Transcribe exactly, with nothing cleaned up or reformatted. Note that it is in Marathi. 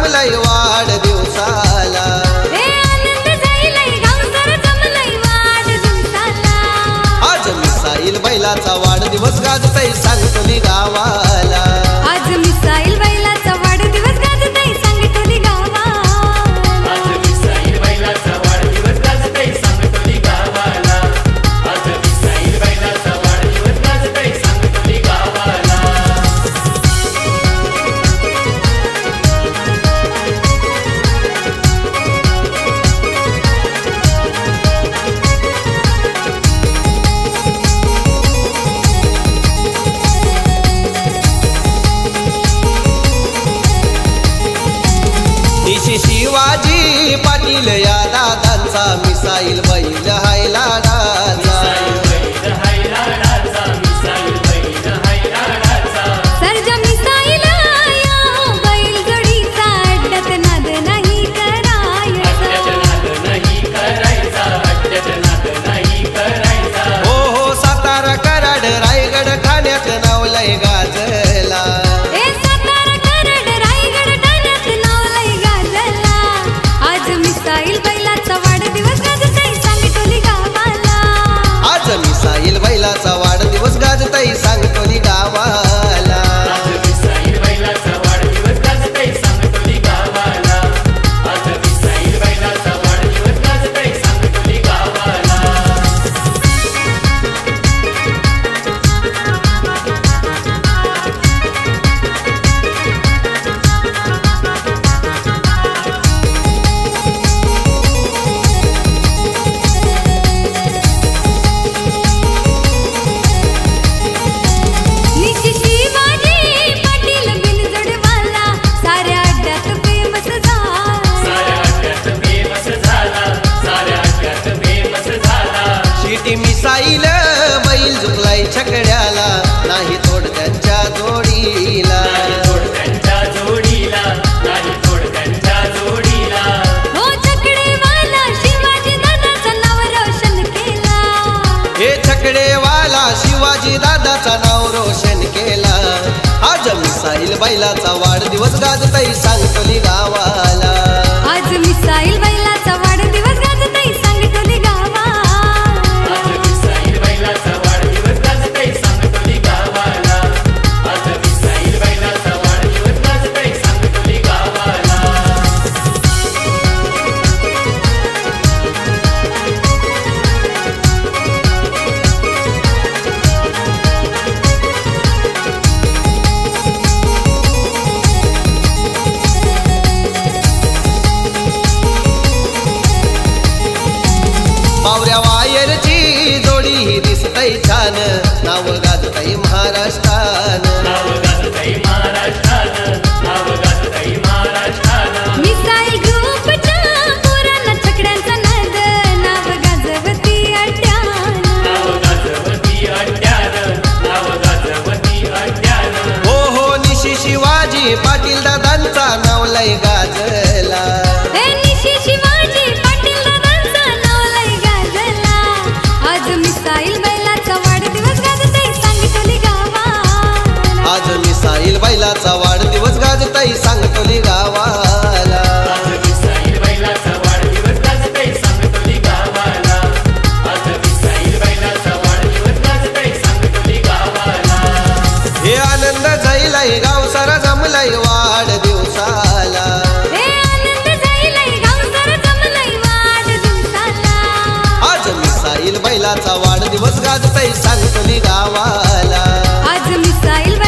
जमलय वाढ दिवसाला आज मिसाईल बैलाचा वाढदिवस गाजतय सांगतोली गावाला आज मिसाईल बैलाचा वाढदिवस गाजतय सांगतोली गावाला आज मिसाईल बैलाचा वाढदिवस गाजतय सांगतोली गावाला आज मिसाईल बैलाचा वाढदिवस गाजतय सांगतोली गावाला शिवाजी पाटील या दादांचा मिसाईल बैल हाय लाडाचा सर्जा मिसाईल या बैल जोडीचा अड्ड्यात नाद नाही करायचा हो हो सातारा कराड रायगड ठाण्यात नावलय गाजला मिसाईल बैलाचा वाढदिवस गाजतय सांगतोली गावाला आज मिसाईल बैलाचा वाढदिवस गाजतय सांगतोली गावाला आज मिसाईल बैलाचा वाढदिवस गाजतय सांगतोली गावाला आज मिसाईल बैलाचा वाढदिवस गाजतय सांगतोली गावाला मिसाईल बैल झुकलाय छकड्याला नाही तोड त्यांच्या जोडीला त्यांच्या जोडीला नाही तोड त्यांच्या जोडीला हो छकडेवाला शिवाजी दादाचं नाव रोशन केला हे छकडेवाला शिवाजी दादाचा नाव रोशन केला आज मिसाईल बैलाचा वाढदिवस गाजतय सांगतोली गावाला आज मिसाईल बैलाचा वाढदिवस गाजतय सांगतोली गावाला आज मिसाईल बैलाचा वाढदिवस गाजतय सांगतोली गावाला आज मिसाईल बैलाचा वाढदिवस गाजतय सांगतोली गावाला पावऱ्या वायरची जोडी ही दिसतय छान नाव गाजतय महाराष्ट्रान नाव गाजतय महाराष्ट्रानं नाव गाजतय महाराष्ट्रानं मिसाईल ग्रुपच्या पोरांना छकड्यांचा नाद नाव गाजवती अड्ड्यानं नाव गाजवती अड्ड्यानं नाव गाजवती अड्ड्यानं हो हो निशी शिवाजी पाटील दादांचा नाव लय गाजला हे निशी शिवाजी पाटील दादांचा नाव लय गाजला आज मिसाईल बैलाचा वाढदिवस गाजतय सांगतोली गावाला आज मिसाईल बैलाचा वाढदिवस गाजतय सांगतोली गावाला आज मिसाईल बैलाचा वाढदिवस गाजतय सांगतोली गावाला आज मिसाईल बैलाचा वाढदिवस गाजतय सांगतोली गावाला हे आनंद जाईलय गाव सारा जमलय वाढ दिवसाला हे आनंद जाईलय गाव सारा जमलय वाढ दिवसाला आज मिसाईल बैलाचा वाढदिवस गाजतय सांगतोली गावाला आज मिसाईल